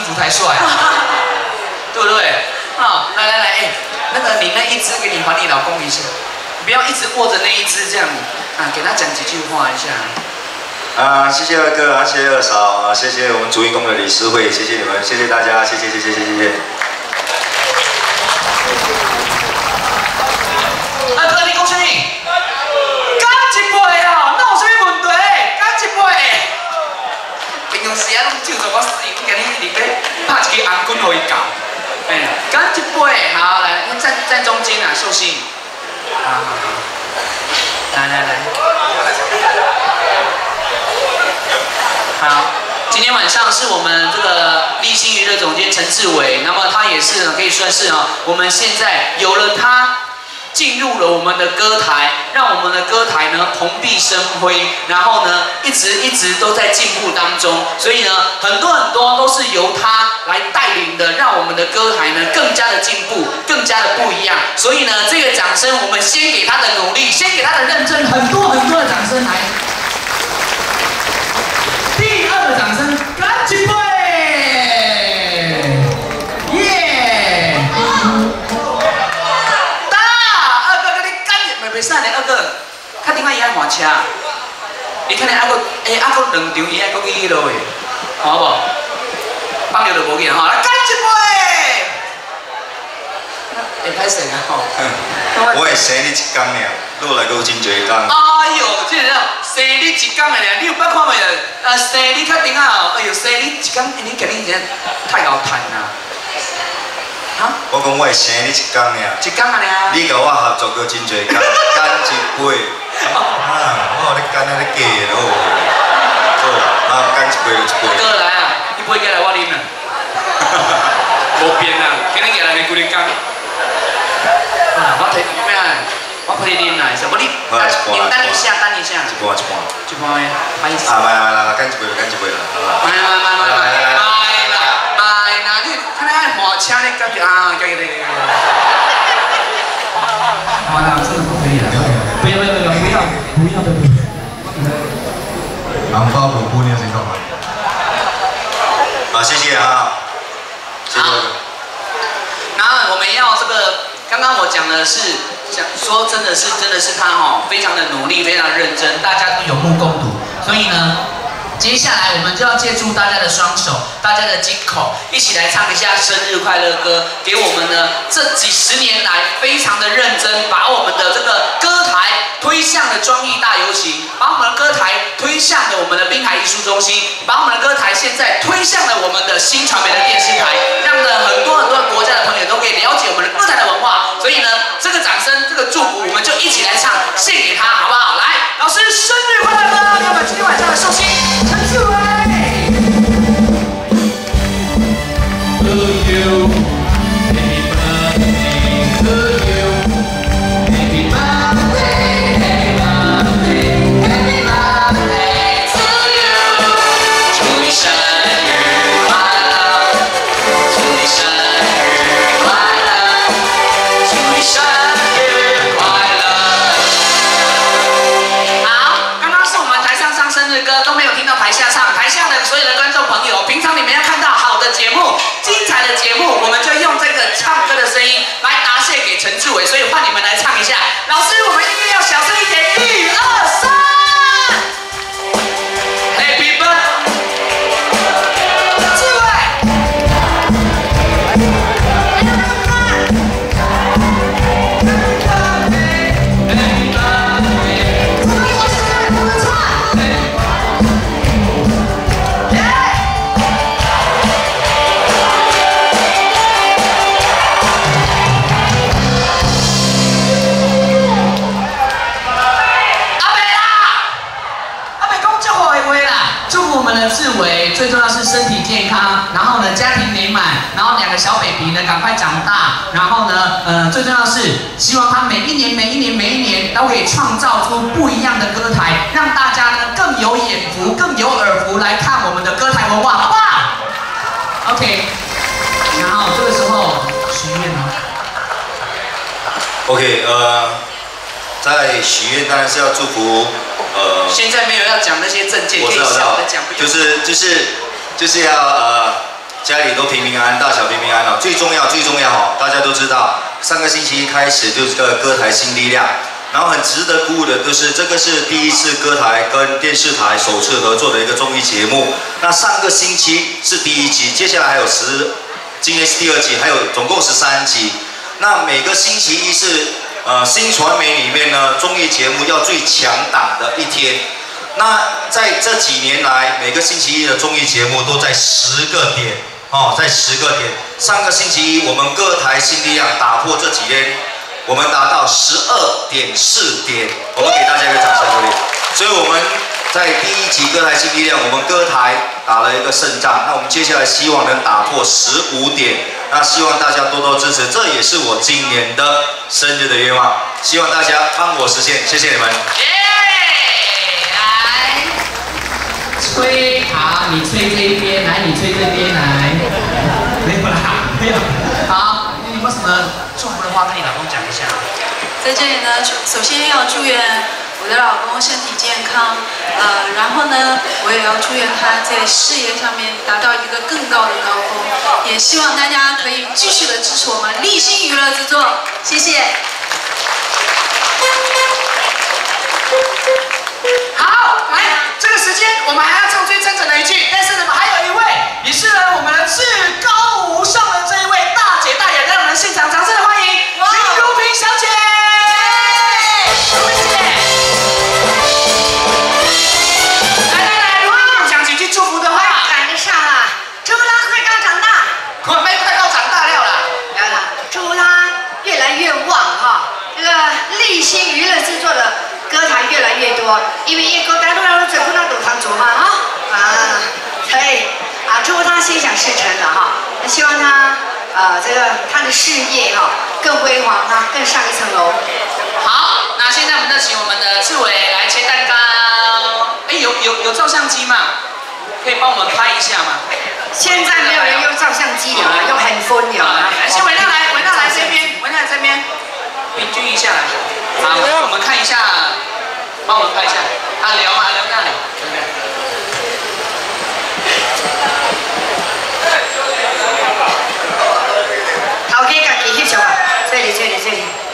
服太帅了，对不对？啊，来，哎，那个你那一只给你还你老公一下，不要一直握着那一只这样啊，给他讲几句话一下。 谢谢二哥，谢谢二嫂，谢谢我们竹义宫的理事会，谢谢你们，谢谢大家，谢谢。 二哥，你讲啥物？干一杯啊！那有啥物问题？干一杯。平常时啊，拢照做我死，我今日入去拍一支红棍互伊教。干一杯，好来，站中间啊，寿星。好，来。好，今天晚上是我们这个立新娱乐总监陈志伟，那么他也是可以算是我们现在有了他进入了我们的歌台，让我们的歌台呢蓬荜生辉，然后呢一直都在进步当中，所以呢很多都是由他来带领的，让我们的歌台呢更加的进步，更加的不一样。所以呢这个掌声我们先给他的努力，先给他的认真，很多的掌声来。第二个掌声，干一杯！耶！大二哥跟你干，袂使呢，二哥，较顶摆伊爱换车，伊肯定还佫2场伊还佫去落去，好无？放了就无见吼，来干一杯！会歹势啊吼。 我会生你一天尔，落来佫有真侪天。 哎呦，这个生你一天的咧，你有捌看未？生你较顶啊！哎呦，生你一天，你今日真太高赚啦！哈？ 我讲我会生你一天尔。 一天啊尔。 你甲我合作佫真侪天，干一杯。我咧干啊咧假的咯。好，干一杯就一杯。 哥来啊，你杯过来我啉啦。无变啦，今日来规日工。我提咩啊？我陪你啉啦，是无你？等一下。一半咩？不好意思。 来，干一杯啦，好吧？ 来啦！你看你爱换车，你感觉啊，加油！好啦，真的不可以了。不要！ 红包不付，你要先干嘛？好，谢谢啊。谢谢。 然后我们要这个，刚刚我讲的是。说真的是他非常的努力，非常认真，大家都有目共睹。所以呢，接下来我们就要借助大家的双手，大家的金口，一起来唱一下生日快乐歌，给我们呢这几十年来非常的认真，把我们的这个歌台推向了庄艺大游行，把我们的歌台推向了我们的滨海艺术中心，把我们的歌台现在推向了我们的新传媒的电视台，让很多国家的朋友都可以了解我们的歌台的文化。所以呢，这个掌声，这个祝福，我们就一起来唱，献给他，好不好？来，老师生日快乐歌，给我们今天晚上的寿星陈志伟。陈志伟，所以换你们来唱一下。老师，我们音乐要小声一点，1、2、3。Happy birthday， 志伟。志伟最重要是身体健康，然后呢家庭美满，然后2个小 baby 呢赶快长大，然后呢最重要是希望他每一年都可以创造出不一样的歌台，让大家呢更有眼福、更有耳福来看我们的歌台文化，好不好 ？OK， 然后这个时候许愿呢 ？OK， 在许愿当然是要祝福。 现在没有要讲那些证件， 我知道，就是要家里都平平安安，大小平平安安哦。最重要哦，大家都知道，上个星期一开始就是个歌台新力量。 然后很值得鼓舞的就是，这个是第一次歌台跟电视台首次合作的一个综艺节目。那上个星期是第1集，接下来还有今天是第2集，还有总共13集。那每个星期一是新传媒里面呢综艺节目要最强档的一天。那在这几年来，每个星期一的综艺节目都在10个点哦，在10个点。上个星期一我们歌台新力量打破这几天。 我们达到12.4点，我们给大家一个掌声鼓励。所以我们在第1集歌台新力量，我们歌台打了一个胜仗。那我们接下来希望能打破15点，那希望大家多多支持，这也是我今年的生日的愿望，希望大家帮我实现，谢谢你们。 来，吹好，你吹这一边，来，你吹这边来，没有啦，没有。好，你有没有什么？ 祝福的话跟你老公讲一下。 在这里呢，首先要祝愿我的老公身体健康，然后呢，我也要祝愿他在事业上面达到一个更高的高峰，也希望大家可以继续的支持我们立新娱乐制作，谢谢。 好，来，这个时间我们还要唱最真诚的一句，但是呢，还有一位也是呢我们的至高无上的这一位大姐大爷，让我们现场掌声的欢迎林如萍小姐。如萍姐，来，如萍讲几句祝福的话。 赶得上了，祝他快高长大。 快高长大了啦。 来了，祝他越来越旺哈，这个立新娱乐制作的。 歌台越来越多，因为歌台越来越多，可能都堂主嘛哈所以祝他心想事成的哈。那希望他他的事业哈更辉煌哈，更上一层楼。 好，那现在我们就请我们的志伟来切蛋糕。哎，有照相机吗？可以帮我们拍一下吗？ 现在没有人用照相机了，用handphone有了。 来，先维娜来这边，维娜来这边，平均一下来。 好，我们看一下，帮我们拍一下。聊那里，对不对？ 头家自己翕相啊，这里。